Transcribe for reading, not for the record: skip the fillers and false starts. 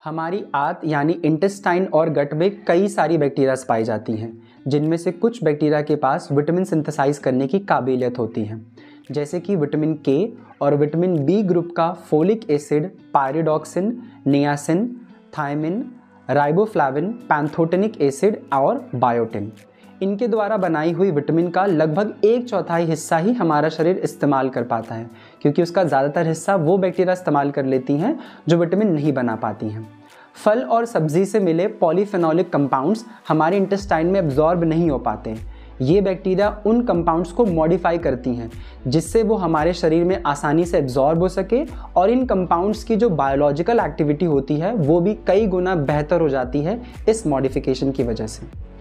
हमारी आंत यानी इंटेस्टाइन और गट में कई सारी बैक्टीरिया पाई जाती हैं, जिनमें से कुछ बैक्टीरिया के पास विटामिन सिंथेसाइज करने की काबिलियत होती है, जैसे कि विटामिन के और विटामिन बी ग्रुप का folic acid, pyridoxine, niacin, thiamine, riboflavin, pantothenic acid और बायोटिन। इनके द्वारा बनाई हुई विटामिन का लगभग 1/4 हिस्सा ही हमारा शरीर इस्तेमाल कर पाता है, क्योंकि उसका ज़्यादातर हिस्सा वो बैक्टीरिया इस्तेमाल कर लेती हैं जो विटामिन नहीं बना पाती हैं। फल और सब्जी से मिले पॉलीफेनोलिक कंपाउंड्स हमारे इंटेस्टाइन में एब्जॉर्ब नहीं हो पाते। ये बैक्टीरिया उन कंपाउंड्स को मॉडिफाई करती हैं, जिससे वो हमारे शरीर में आसानी से एब्जॉर्ब हो सके और इन कंपाउंड्स की जो बायोलॉजिकल एक्टिविटी होती है वो भी कई गुना बेहतर हो जाती है इस मॉडिफिकेशन की वजह से।